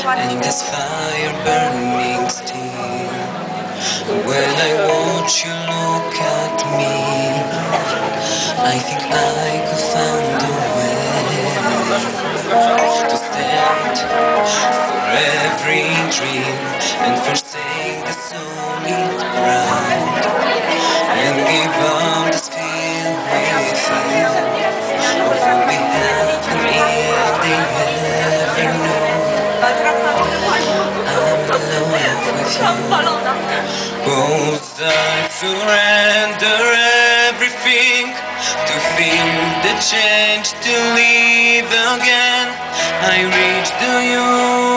and this fire burning still. When I watch you look at me, I think I could find a way to stand for every dream and forsake the solid ground and give up this fear within of what we have and if they never know I'm in love with you. Cause I surrender everything to feel the change, to live again. I reach to you,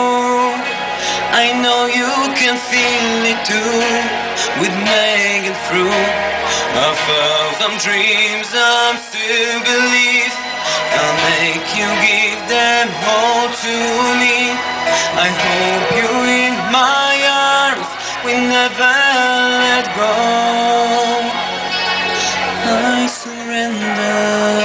I know you can feel it too. With making through a thousand dreams, I'm still believe I'll make you give them all to me. I hope you in my arms will never let go. I surrender.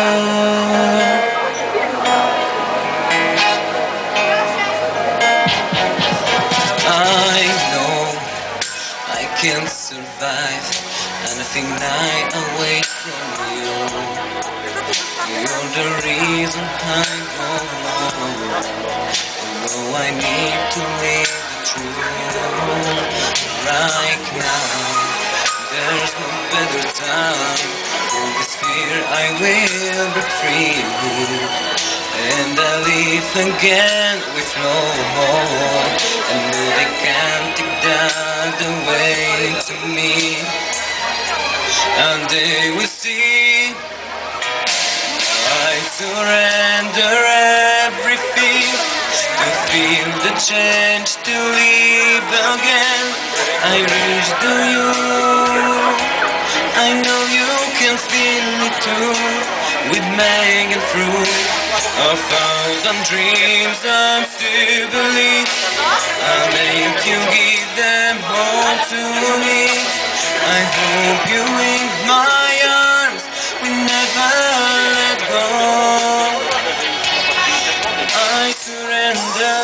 I know I can't survive anything night away from you. You're the reason I go on. Oh, I need to live the truth. Right now, there's no better time. For this fear I will be free. And I live again with no hope. And no, they can't take that away to me. And they will see I surrender everything to feel the change, to live again. I reach to you, I know you can feel it too. With making through a thousand dreams, I'm still believe I'll make you give them all to me. I hope you in my arms will never let go. I surrender.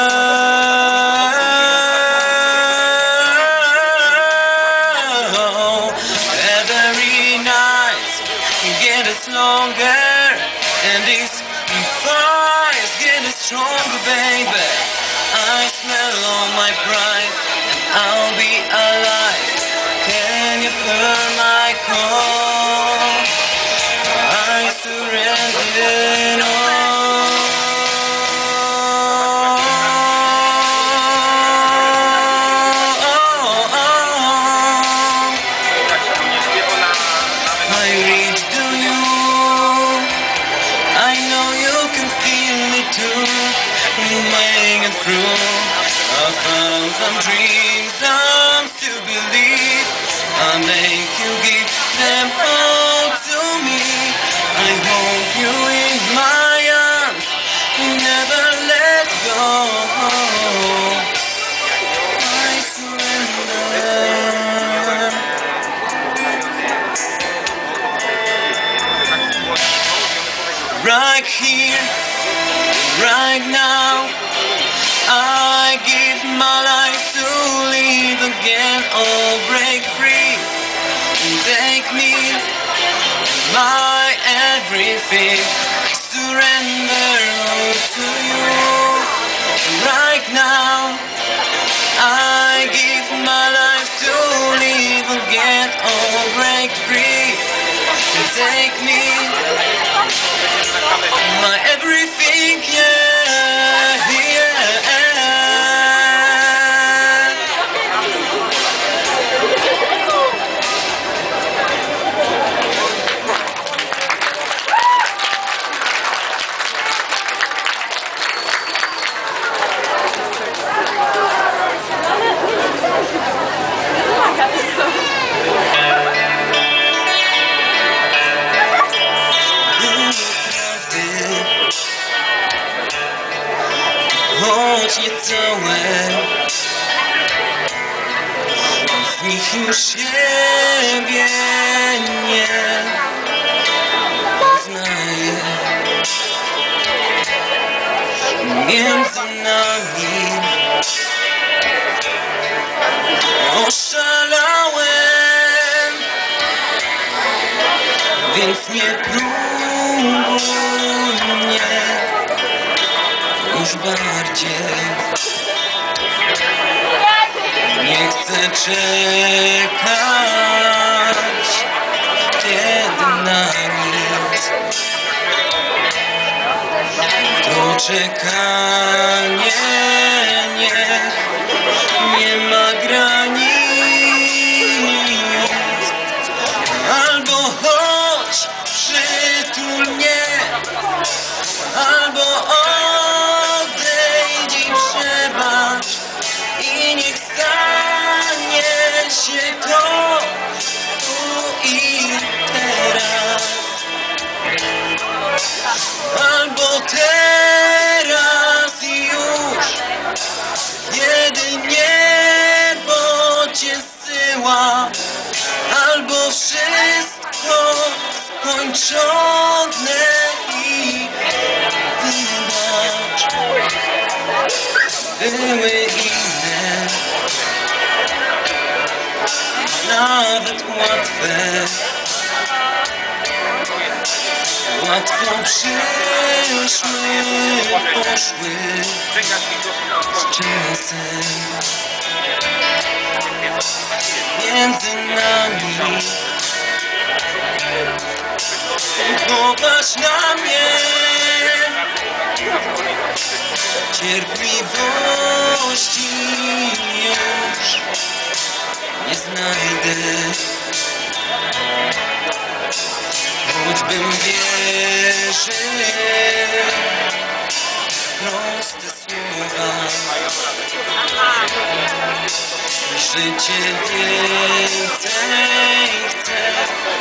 Every night gets longer, and this fire's getting stronger, baby. I smell all my pride, and I'll be alive. Can you hear my call? I surrender all. I reach to you, I know you can feel it too. Making through a thousand dreams, I'm still believe I'll make you give them all to me. I hope you in my arms will never let go. I surrender. Right here, right now, I give my life to live again. Oh, break free, take me, my everything. Surrender all to you. Right now, I give my life to live again. Oh, break free, take me, my everything, yeah, yeah. Choć nie całe w nich już siebie nie poznaję. Między nami Więc nie próbuj mnie już bardziej. Nie chcę czekać, kiedy na nic. To czekanie niech nie ma granic. Albo chodź, przytul mnie, albo odejdź i przebacz. I niech stanie się to tu i teraz. Albo teraz i już, kiedy niebo cię zsyła. Albo wszystko skończone i wybacz. Były inne, nawet łatwe. Łatwo przyszły, poszły z czasem. Między nami popatrz na mnie. Cierpliwości już nie znajdę. Choćbym wierzył proste słowa. Życie więcej chcę.